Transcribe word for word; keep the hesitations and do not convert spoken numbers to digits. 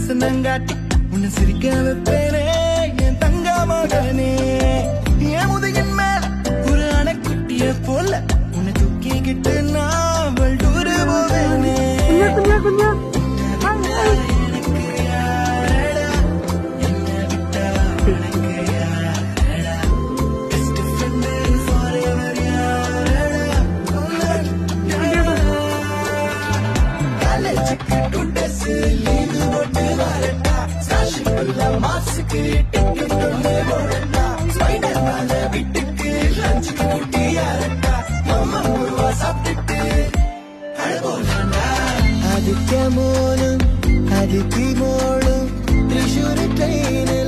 வசனங்காட்டி உன்னை சிரிக்க வைப்பேனே என் தங்க மகனே என் முதுகின் மேல ஒரு அணைக்குட்டிய போல உன்னை தூக்கிக்கிட்டு நான் வல்டூரு போவேனே மாசுக்கு டிக்கெட் ஒண்ணு போடட்டா ஸ்பைடர் மேல வீட்டுக்கு லஞ்சுக்கு குட்டியாரட்டா அம்மா முருவா சாப்பிட்டுட்டு அழகோலண்டா அதுக்கு மோனும் அதுக்கு மோளும் திரிசூர் ட்ரெயின்